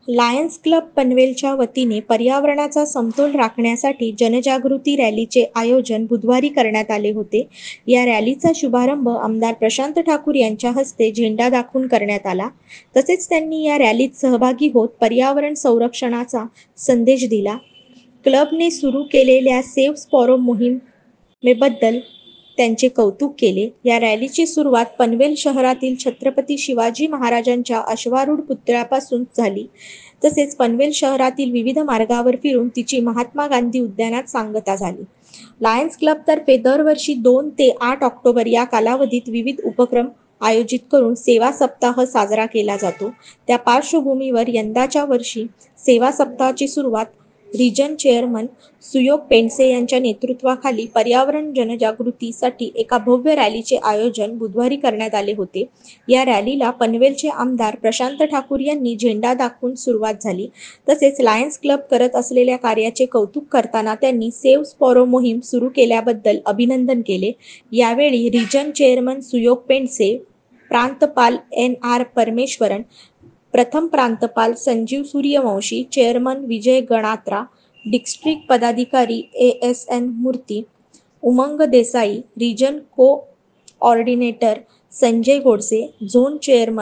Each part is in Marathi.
लायन्स क्लब पनवेलच्या वतीने पर्यावरणाचा समतोल राखण्यासाठी जनजागृती रॅलीचे आयोजन बुधवारी करण्यात आले होते। या रॅलीचा शुभारंभ आमदार प्रशांत ठाकूर यांच्या हस्ते झेंडा दाखवून करण्यात आला। तसेच त्यांनी या रॅलीत सहभागी होत पर्यावरण संरक्षणाचा संदेश दिला। क्लबने सुरू केलेल्या सेव्ह स्पॅरो मोहिमेबद्दल त्यांचे कौतुक केले। या रॅलीची सुरुवात पनवेल शहरातील छत्रपती शिवाजी महाराजांच्या अश्वारूढ पुतळ्यापासून झाली। तसेच पनवेल शहरातील विविध मार्गावर फिरून तिची महात्मा गांधी उद्यानात सांगता झाली। लायन्स क्लबतर्फे दरवर्षी 2 ते 8 ऑक्टोबर या कालावधीत विविध उपक्रम आयोजित करून सेवा सप्ताह साजरा केला जातो। त्या पार्श्वभूमीवर यंदाच्या वर्षी सेवा सप्ताहाची सुरुवात रिजन चेअरमन सुयोग पेंडसे यांच्या नेतृत्वाखाली पर्यावरण जनजागृतीसाठी एका भव्य रॅलीचे आयोजन बुधवारी करण्यात आले होते। या रॅलीला पनवेलचे आमदार प्रशांत ठाकूर यांनी झेंडा दाखवून सुरुवात झाली। तसेच लायन्स क्लब करत असलेल्या कार्याचे कौतुक करताना त्यांनी सेव्ह स्पॅरो मोहीम सुरू केल्याबद्दल अभिनंदन केले। यावेळी रिजन चेअरमन सुयोग पेंडसे, प्रांतपाल NR परमेश्वरन, प्रथम प्रांतपाल संजीव सूर्यवंशी, चेअरमन विजय गणात्रा, डिस्ट्रिक्ट पदाधिकारी ASN Murthy, Umang Desai, region coordinator Sanjay Godse, zone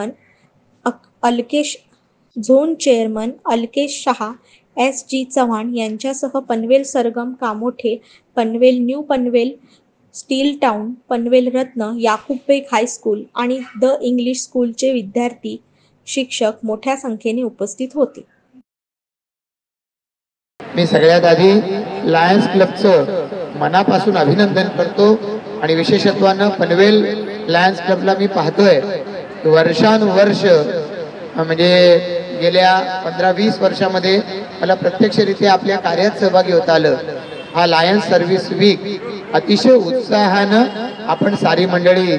chairman Alkesh Shah, SG Chavan यांच्यासह Panvel Sargam Kamothe, Panvel new Panvel, steel town, Panvel Ratna, Yakub Baig high school आणि द इंग्लिश स्कूलचे विद्यार्थी, शिक्षक मोठ्या संख्येने उपस्थित होते। मी सगळ्यात आधी लायन्स क्लबचं मनापासून अभिनंदन करतो आणि विशेषत्वानं पनवेल लायन्स क्लबला मी पाहतोय वर्षानुवर्ष म्हणजे गेल्या 15-20 वर्षामध्ये मला प्रत्यक्षरित्या आपल्या कार्यात सहभागी होता आलं। हा लायन्स सर्व्हिस वीक अतिशय उत्साहानं आपण सारी मंडळी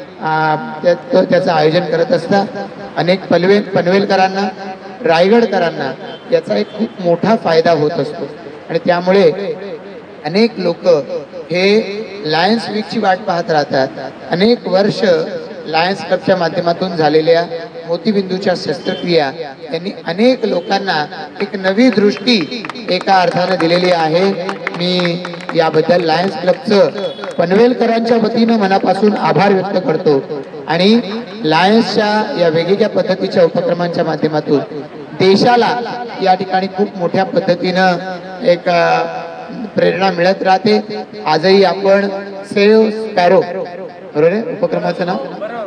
त्याचं आयोजन करत असता। अनेक पनवेलकरांना, रायगडकरांना याचा एक खूप मोठा फायदा होत असतो आणि त्यामुळे अनेक लोक हे लायन्स वीकची वाट पाहत राहतात। अनेक वर्ष लायन्स क्लबच्या माध्यमातून झालेल्या मोतीबिंदूच्या शस्त्रक्रिया यांनी अनेक लोकांना एक नवी दृष्टी एका अर्थाने दिलेली आहे। मी याबद्दल लायन्स क्लबचं पनवेलकरांच्या वतीनं मनापासून आभार व्यक्त करतो आणि लायन्सच्या या वेगवेगळ्या पद्धतीच्या उपक्रमांच्या माध्यमातून देशाला या ठिकाणी खूप मोठ्या पद्धतीनं एक प्रेरणा मिळत राहते। आजही आपण सेव्ह स्पॅरो, बरोबर आहे उपक्रमाचं नाव,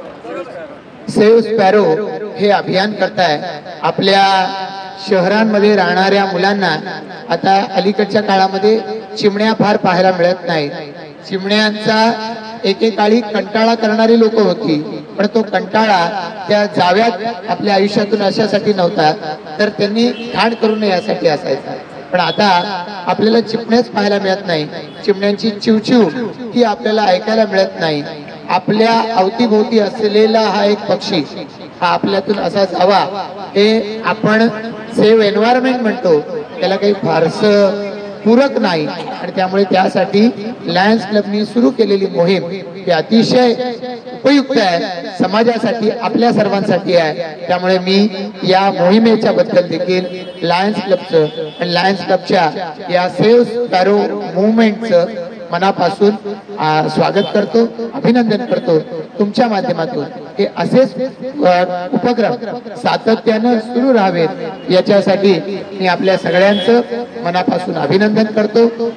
सेव्ह स्पॅरो हे अभियान करताय। आपल्या शहरांमध्ये राहणाऱ्या मुलांना आता अलीकडच्या काळामध्ये चिमण्या फार पाहायला मिळत नाही। चिमण्यांचा एकेकाळी कंटाळा करणारी लोक होती, पण तो कंटाळा त्या जाव्यात आपल्या आयुष्यातून अशासाठी नव्हता तर त्यांनी घाण करू नये यासाठी असायचा। पण आता आपल्याला चिमण्याच पाहायला मिळत नाही, चिमण्यांची चिवचिव ही आपल्याला ऐकायला मिळत नाही। आपल्या अवतीभोवती असलेला हा एक पक्षी हा आपल्यातून असा जावा हे आपण सेव्ह एन्व्हायरमेंट म्हणतो, त्याला काही फारसं पूरक नाही आणि त्यामुळे त्यासाठी लायन्स क्लबनी सुरू केलेली मोहीम ही अतिशय उपयुक्त आहे, समाजासाठी आपल्या सर्वांसाठी आहे। त्यामुळे मी या मोहिमेच्या बद्दल देखील लायन्स क्लबचं आणि लायन्स क्लबच्या या सेव्ह स्पॅरो मूवमेंटचं मनापासून स्वागत करतो, अभिनंदन करतो। तुमच्या माध्यमातून हे असेच उपक्रम सातत्यानं सुरू राहावेत याच्यासाठी मी आपल्या सगळ्यांचं मनापासून अभिनंदन करतो।